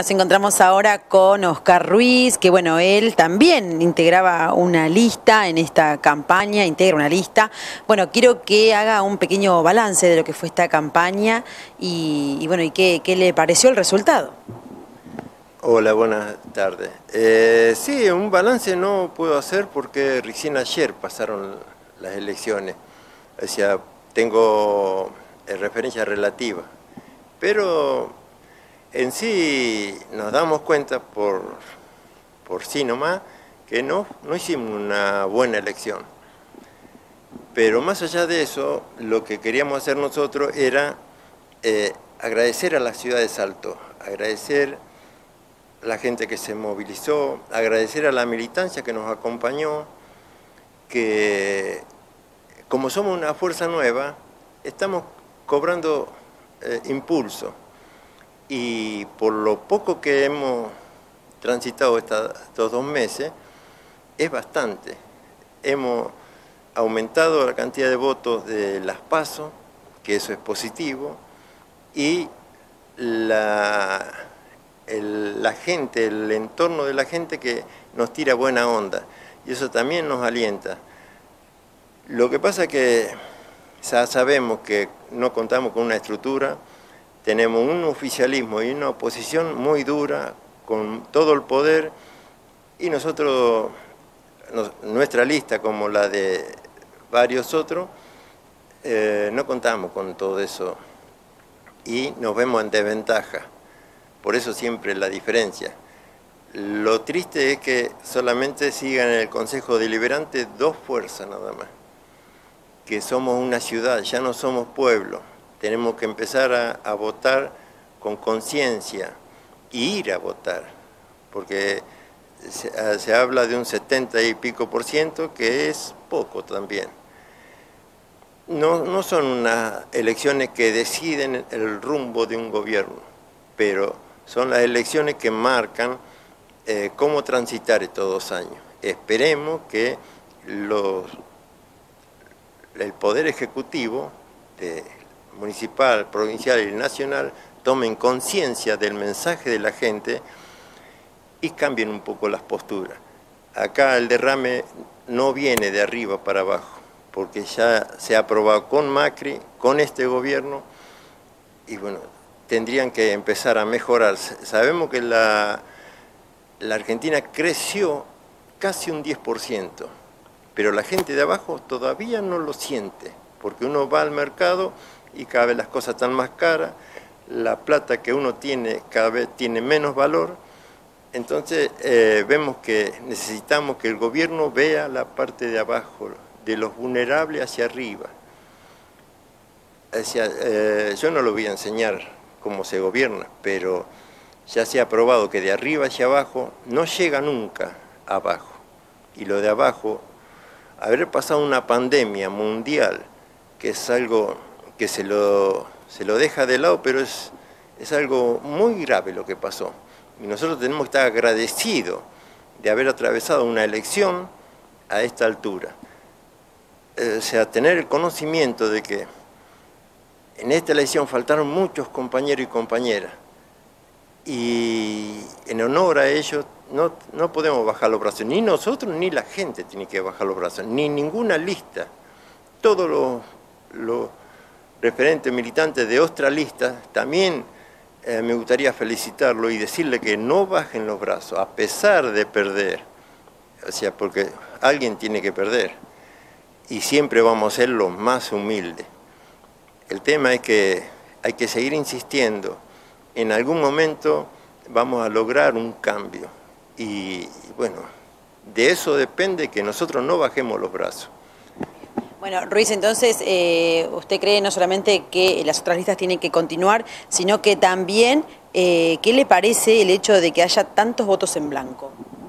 Nos encontramos ahora con Oscar Ruiz, que bueno, él también integraba una lista en esta campaña, integra una lista. Bueno, quiero que haga un pequeño balance de lo que fue esta campaña y bueno, y qué le pareció el resultado. Hola, buenas tardes. Sí, un balance no puedo hacer porque recién ayer pasaron las elecciones. O sea, tengo referencia relativa. Pero en sí nos damos cuenta por sí nomás que no hicimos una buena elección. Pero más allá de eso, lo que queríamos hacer nosotros era agradecer a la ciudad de Salto, agradecer a la gente que se movilizó, agradecer a la militancia que nos acompañó, que como somos una fuerza nueva, estamos cobrando impulso. Y por lo poco que hemos transitado estos 2 meses, es bastante. Hemos aumentado la cantidad de votos de las PASO, que eso es positivo, y la gente, el entorno de la gente que nos tira buena onda, y eso también nos alienta. Lo que pasa es que ya sabemos que no contamos con una estructura, tenemos un oficialismo y una oposición muy dura, con todo el poder, y nosotros, nuestra lista, como la de varios otros, no contamos con todo eso y nos vemos en desventaja. Por eso siempre la diferencia. Lo triste es que solamente sigan en el Consejo Deliberante 2 fuerzas nada más, que somos una ciudad, ya no somos pueblo. Tenemos que empezar a votar con conciencia y ir a votar, porque se habla de un 70 y pico %, que es poco también. No son unas elecciones que deciden el rumbo de un gobierno, pero son las elecciones que marcan cómo transitar estos 2 años. Esperemos que el Poder Ejecutivo, municipal, provincial y nacional, tomen conciencia del mensaje de la gente y cambien un poco las posturas. Acá el derrame no viene de arriba para abajo, porque ya se ha aprobado con Macri, con este gobierno, y bueno, tendrían que empezar a mejorar. Sabemos que la Argentina creció casi un 10%, pero la gente de abajo todavía no lo siente, porque uno va al mercado y cada vez las cosas están más caras, la plata que uno tiene cada vez tiene menos valor. Entonces vemos que necesitamos que el gobierno vea la parte de abajo, de los vulnerables hacia arriba. Yo no lo voy a enseñar cómo se gobierna, pero ya se ha probado que de arriba hacia abajo no llega nunca abajo. Y lo de abajo, haber pasado una pandemia mundial, que es algo que se lo deja de lado, pero es algo muy grave lo que pasó. Y nosotros tenemos que estar agradecidos de haber atravesado una elección a esta altura. O sea, tener el conocimiento de que en esta elección faltaron muchos compañeros y compañeras, y en honor a ellos no podemos bajar los brazos, ni nosotros ni la gente tiene que bajar los brazos, ni ninguna lista. Todos los referentes militantes de otra lista también me gustaría felicitarlo y decirle que no bajen los brazos, a pesar de perder. O sea, porque alguien tiene que perder, y siempre vamos a ser los más humildes. El tema es que hay que seguir insistiendo. En algún momento vamos a lograr un cambio, y bueno, de eso depende que nosotros no bajemos los brazos. Bueno, Ruiz, entonces, ¿usted cree no solamente que las otras listas tienen que continuar, sino que también, qué le parece el hecho de que haya tantos votos en blanco?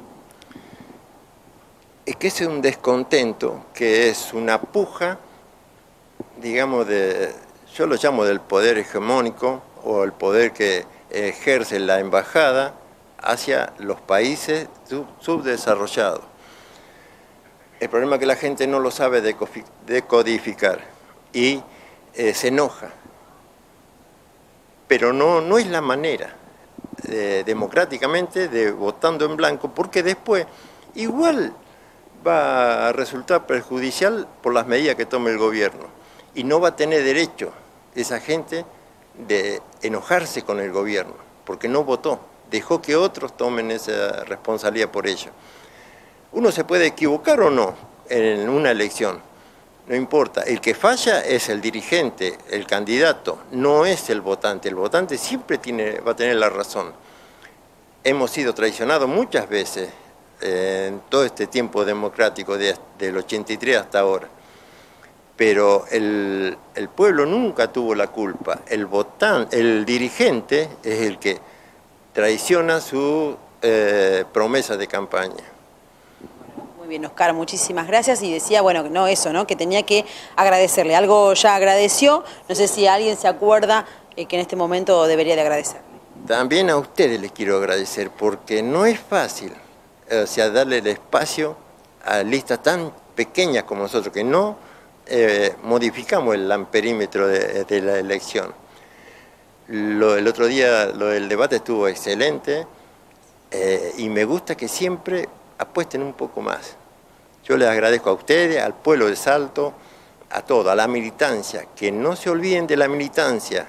Es que ese es un descontento, que es una puja, digamos, yo lo llamo del poder hegemónico, o el poder que ejerce la embajada hacia los países subdesarrollados. El problema es que la gente no lo sabe decodificar y se enoja. Pero no es la manera. democráticamente, votando en blanco, porque después igual va a resultar perjudicial por las medidas que tome el gobierno. Y no va a tener derecho esa gente de enojarse con el gobierno, porque no votó, dejó que otros tomen esa responsabilidad por ello. Uno se puede equivocar o no en una elección, no importa, el que falla es el dirigente, el candidato, no es el votante siempre va a tener la razón. Hemos sido traicionados muchas veces en todo este tiempo democrático del 83 hasta ahora. Pero el pueblo nunca tuvo la culpa. El dirigente es el que traiciona su promesa de campaña. Muy bien, Oscar, muchísimas gracias. Y decía, bueno, no eso, ¿no? Que tenía que agradecerle. Algo ya agradeció, no sé si alguien se acuerda que en este momento debería de agradecer. También a ustedes les quiero agradecer, porque no es fácil, o sea, darle el espacio a listas tan pequeñas como nosotros, que no modificamos el amperímetro de la elección. El otro día lo del debate estuvo excelente y me gusta que siempre apuesten un poco más. Yo les agradezco a ustedes, al pueblo de Salto, a todo, a la militancia, que no se olviden de la militancia.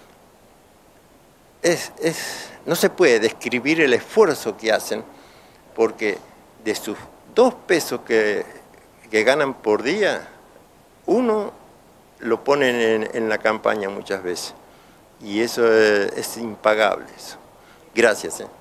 No se puede describir el esfuerzo que hacen, porque de sus 2 pesos que ganan por día, uno lo ponen en la campaña muchas veces. Y eso es impagable. Eso. Gracias.